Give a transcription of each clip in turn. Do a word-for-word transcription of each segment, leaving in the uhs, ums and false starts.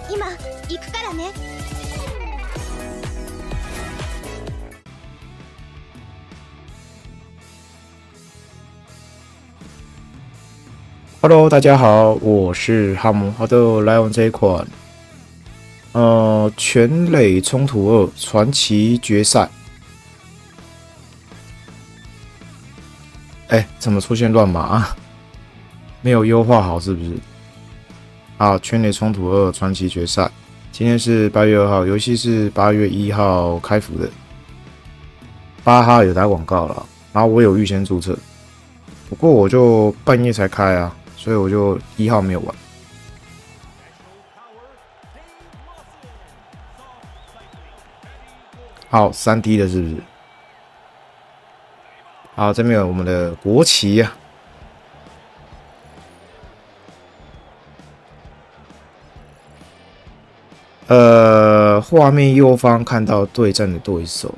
今行くからね。 Hello， 大家好，我是哈姆。好的，来玩这一款，呃，全垒冲突二传奇决赛。哎，怎么出现乱码啊？没有优化好是不是？好，全垒冲突二传奇决赛，今天是八月二号，游戏是八月一号开服的。巴哈有打广告了，然后我有预先注册，不过我就半夜才开啊。所以我就一号没有玩。好，三 D 的是不是？好，这边有我们的国旗呀、啊。呃，画面右方看到对战的对手，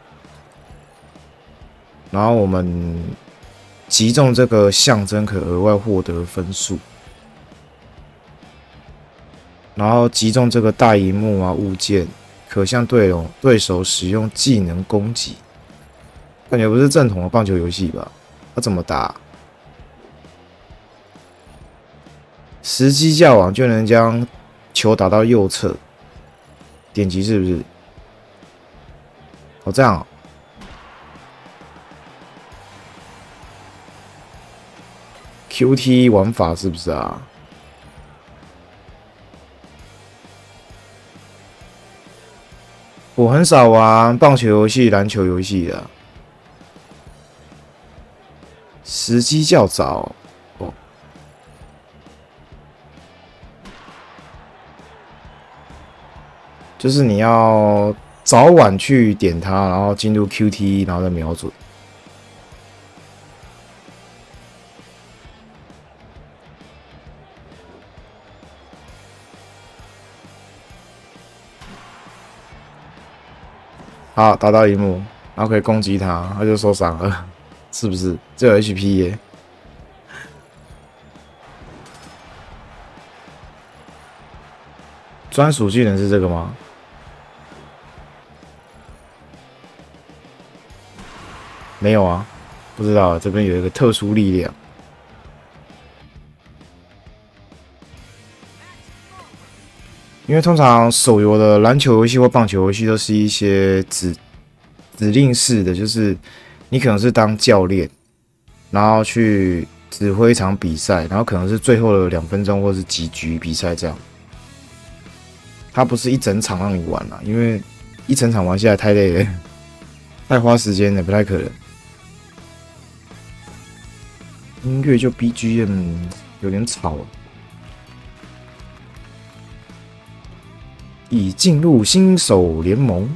然后我们击中这个象征可额外获得分数，然后击中这个大萤幕啊物件，可向队友对手使用技能攻击。感觉不是正统的棒球游戏吧？它怎么打？时机较晚就能将球打到右侧，点击是不是？哦，这样哦。Q T 玩法是不是啊？我很少玩棒球游戏、篮球游戏的，时机较早哦。就是你要早晚去点它，然后进入 Q T， 然后再瞄准。好，打到萤幕，然后可以攻击他，他就受伤了，是不是？只有 H P 耶。专属技能是这个吗？没有啊，不知道。这边有一个特殊力量。因为通常手游的篮球游戏或棒球游戏都是一些指指令式的，就是你可能是当教练，然后去指挥一场比赛，然后可能是最后的两分钟或是几局比赛这样。它不是一整场让你玩啦，因为一整场玩下来太累了，太花时间了，不太可能。音乐就 B G M 有点吵。已进入新手联盟，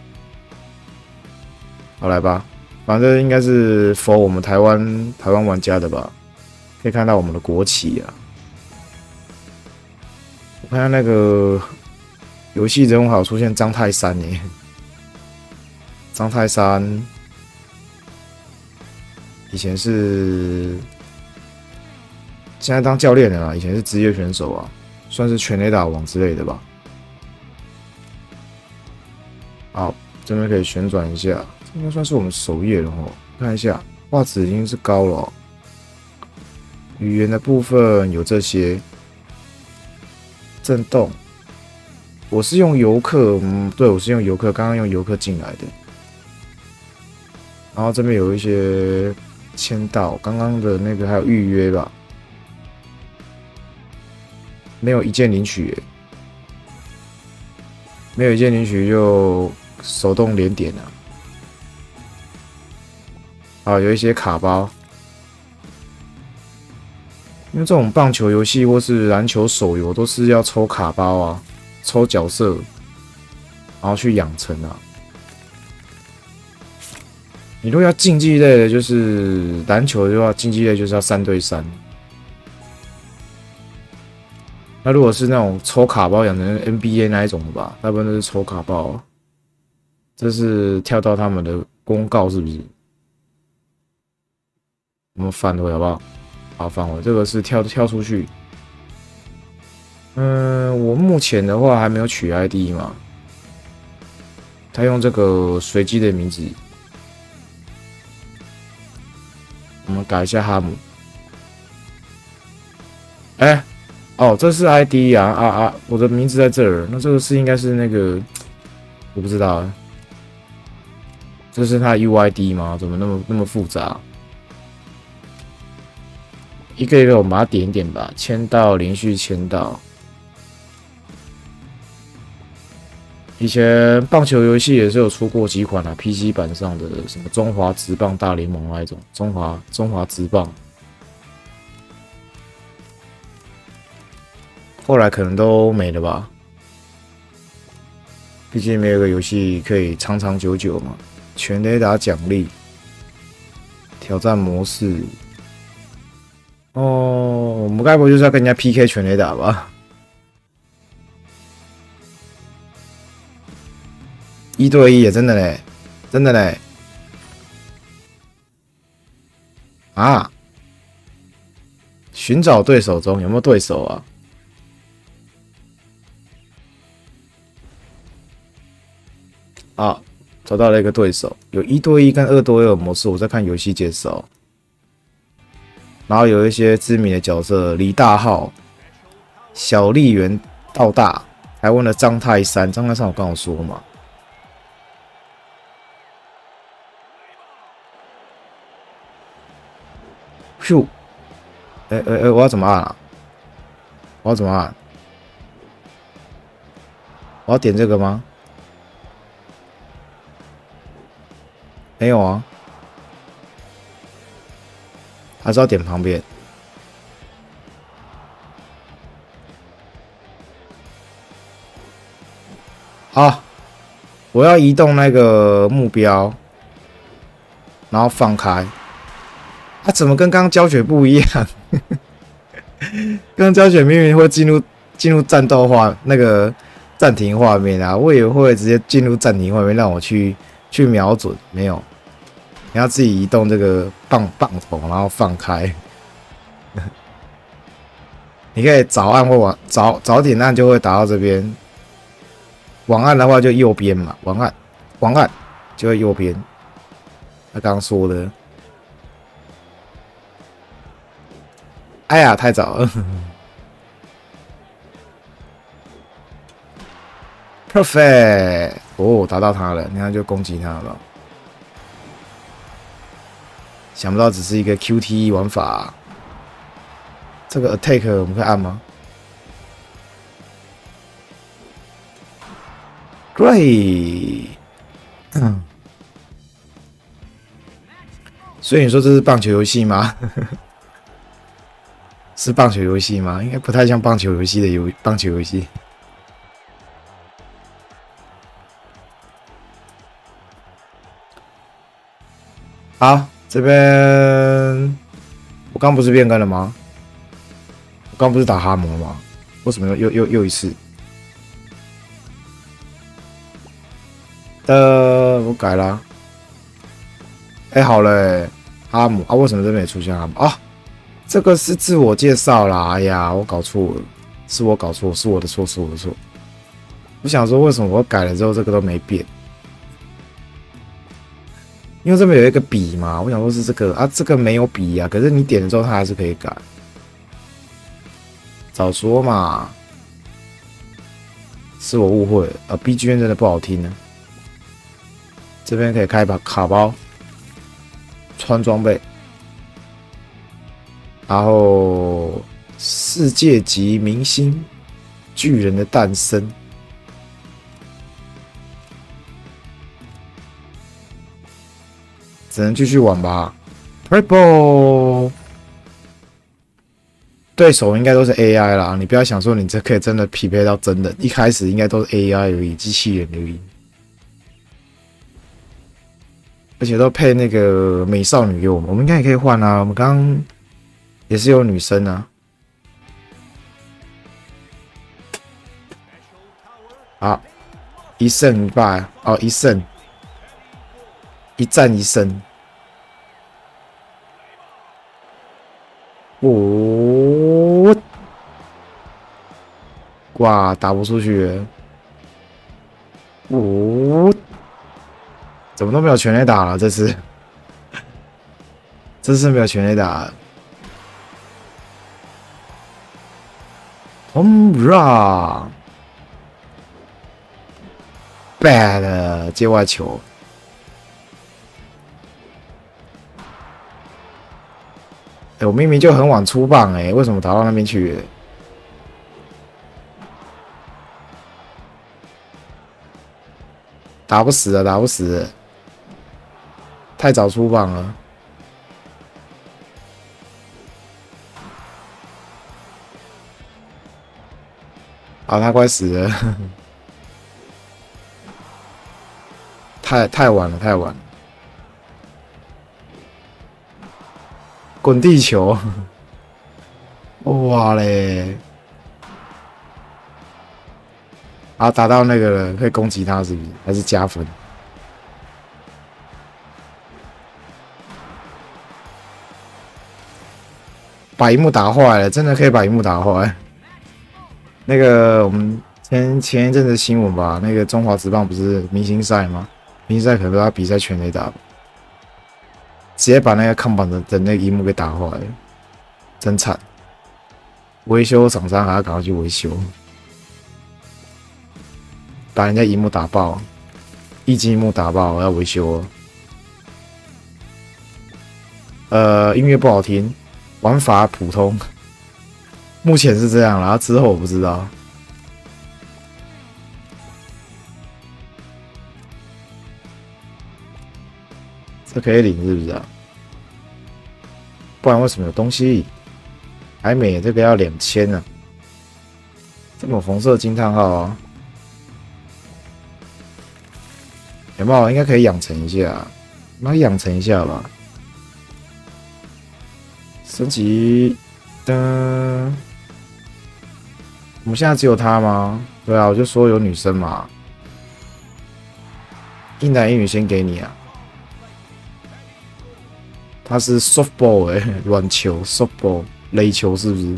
好来吧，反正应该是 for 我们台湾台湾玩家的吧。可以看到我们的国旗啊，我看到那个游戏人物还有出现张泰山耶，张泰山以前是现在当教练了啦，以前是职业选手啊，算是全垒打王之类的吧。好，这边可以旋转一下，这应该算是我们首页了哦。看一下，画质已经是高了哦。语言的部分有这些，震动。我是用游客，嗯，对，我是用游客，刚刚用游客进来的。然后这边有一些签到，刚刚的那个还有预约吧，没有一键领取耶，没有一键领取就手动连点啊。啊，有一些卡包，因为这种棒球游戏或是篮球手游都是要抽卡包啊，抽角色，然后去养成啊。你如果要竞技类的，就是篮球的话，竞技类就是要三对三。那如果是那种抽卡包养成 N B A 那一种的吧，大部分都是抽卡包。这是跳到他们的公告是不是？我们返回好不好？好，返回。这个是跳跳出去， 嗯，我目前的话还没有取 I D 嘛，他用这个随机的名字，我们改一下哈姆。哎、欸，哦，这是 I D 啊啊啊！我的名字在这儿，那这个是应该是那个，我不知道，这是他的 U I D 吗？怎么那么那么复杂？一个一个我们把它点一点吧，签到连续签到。以前棒球游戏也是有出过几款啊 ，P C 版上的什么中华职棒大联盟那一种，中华中华职棒，后来可能都没了吧。毕竟没有个游戏可以长长久久嘛。全垒打奖励，挑战模式。哦，我们该不会就是要跟人家 P K 全垒打吧？一对一也真的嘞，真的嘞。啊！寻找对手中有没有对手啊？啊，找到了一个对手，有一对一跟二对二模式。我在看游戏介绍，然后有一些知名的角色，李大浩、小笠原道大，台湾的张泰山，张泰山我刚好说嘛。咻，哎哎哎，我要怎么按啊？我要怎么按？我要点这个吗？没有啊，还是要点旁边。好，我要移动那个目标，然后放开。啊，怎么跟刚刚教学不一样？刚刚教学明明会进入进入战斗画那个暂停画面啊，我以为会直接进入暂停画面让我去去瞄准，没有，你要自己移动这个棒棒头，然后放开。你可以早按或晚早早点按就会打到这边，晚按的话就右边嘛，晚按晚按就会右边。他刚刚说的，哎呀，太早了。Perfect， 哦，打到他了，你看就攻击他了。想不到只是一个 Q T E 玩法。这个 attack 我们可以按吗 ？Great， 嗯，所以你说这是棒球游戏吗？是棒球游戏吗？应该不太像棒球游戏的游棒球游戏。好，这边我刚不是变更了吗？我刚不是打哈姆了吗？为什么又又又又一次？呃，我改了、啊。哎、欸，好了、欸，哈姆啊，为什么这边也出现哈姆啊？这个是自我介绍啦。哎呀，我搞错了，是我搞错，是我的错，是我的错。我想说，为什么我改了之后这个都没变？因为这边有一个笔嘛，我想说是这个啊，这个没有笔啊，可是你点了之后它还是可以改。早说嘛，是我误会了啊 ！B G M 真的不好听呢。这边可以开把卡包，穿装备，然后世界级明星巨人的诞生。只能继续玩吧。Purple 对手应该都是 A I 啦，你不要想说你这可以真的匹配到真的，一开始应该都是 A I 而已，机器人而已，而且都配那个美少女给我们，我们应该也可以换啊。我们刚刚也是有女生啊。好，一胜一败哦，一胜。一战一胜，哦， 哇，打不出去。哦，怎么都没有全垒打了？这次，这次没有全垒打。Home run， bad 界外球。哎、欸，我明明就很晚出棒哎、欸，为什么打到那边去了？打不死了，打不死了，太早出棒了。啊，他快死了，太太晚了，太晚了。滚地球，哇嘞！啊，打到那个了，可以攻击他是不是？还是加分？把荧幕打坏了，真的可以把荧幕打坏。那个我们前前一阵子新闻吧，那个中华职棒不是明星赛吗？明星赛可能他比赛全垒打，直接把那个看板的的那个荧幕给打坏了，真惨。维修厂商还要赶快去维修。把人家荧幕打爆，一级荧幕打爆，要维修了。呃，音乐不好听，玩法普通，目前是这样啦，之后我不知道。这可以领是不是啊？不然为什么有东西？还没，这个要两千呢。这么红色惊叹号啊！有没有？应该可以养成一下，那养成一下吧。升级的，我们现在只有他吗？对啊，我就说有女生嘛。一男一女先给你啊。他是 softball 哎、欸，软球 softball 垒球是不是？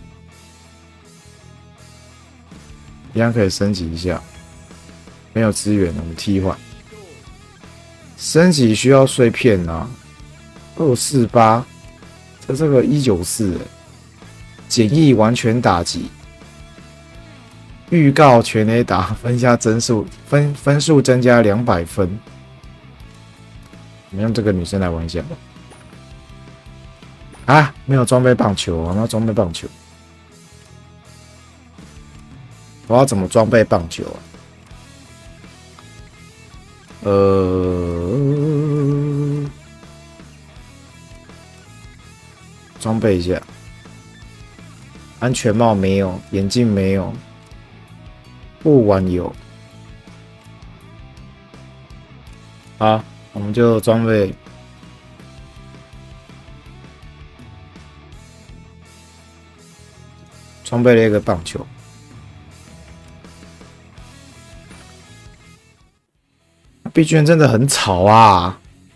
一样可以升级一下。没有资源，我们替换。升级需要碎片啊，二四八，这这个一九四，简易完全打击，预告全垒打，分加增速，分分数增加两百分。我们用这个女生来玩一下啊，没有装备棒球，我们要装备棒球。我要怎么装备棒球啊？呃，装备一下，安全帽没有，眼镜没有，不玩有。好，我们就装备。装备了一个棒球。B G M 真的很吵啊！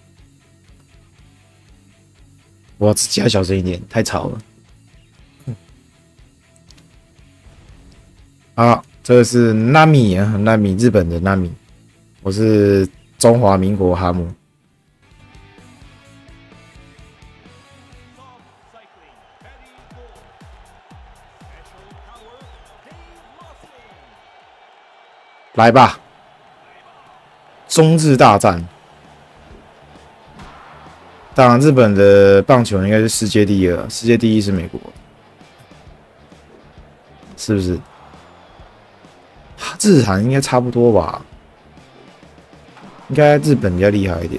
我自己要小声一点，太吵了。啊，这个是 Nami 啊 ，Nami 日本的 Nami， 我是中华民国哈姆。来吧，中日大战。当然，日本的棒球应该是世界第二，世界第一是美国，是不是？日韩应该差不多吧？应该日本比较厉害一点。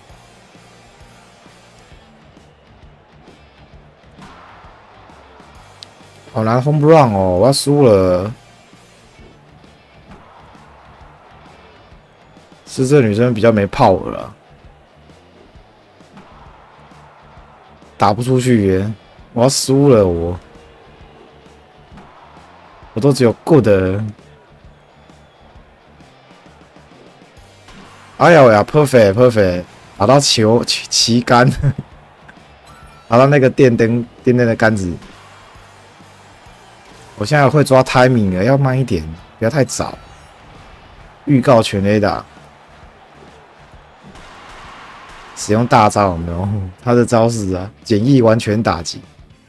好难 home run 哦，我要输了。是这女生比较没炮了，打不出去耶，我要输了我，我都只有 good。哎呀呀 ，perfect perfect， 打到球旗杆，打到那个电灯电灯的杆子。 我现在会抓 timing 了，要慢一点，不要太早。预告全雷打，使用大招有没有？他的招式啊，简易完全打击。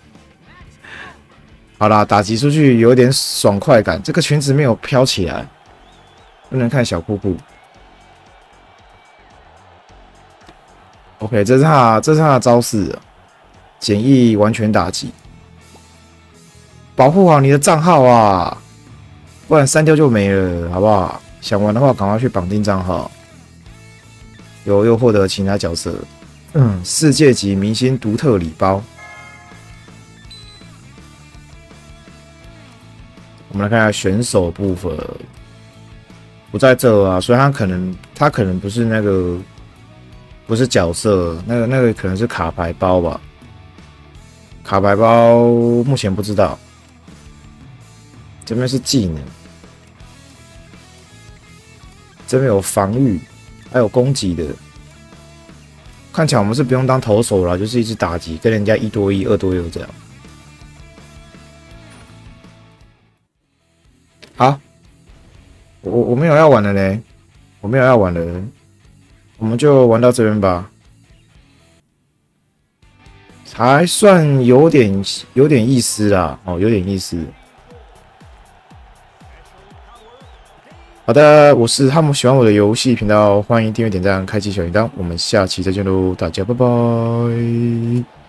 好啦，打击出去有点爽快感。这个裙子没有飘起来，不能看小瀑布。OK， 这是他，这是他的招式，简易完全打击。保护好你的账号啊，不然删掉就没了，好不好？想玩的话，赶快去绑定账号。有又获得其他角色，嗯，世界级明星独特礼包。我们来看一下选手部分，不在这啊，所以他可能他可能不是那个，不是角色，那个那个可能是卡牌包吧。卡牌包目前不知道。这边是技能，这边有防御，还有攻击的。看起来我们是不用当投手了，就是一直打击，跟人家一对一、二对二这样。好，我我没有要玩了呢，我没有要玩了，我们就玩到这边吧。还算有点有点意思啦，哦，有点意思。好的，我是哈姆，喜欢我的游戏频道，欢迎订阅、点赞、开启小铃铛，我们下期再见喽，大家拜拜。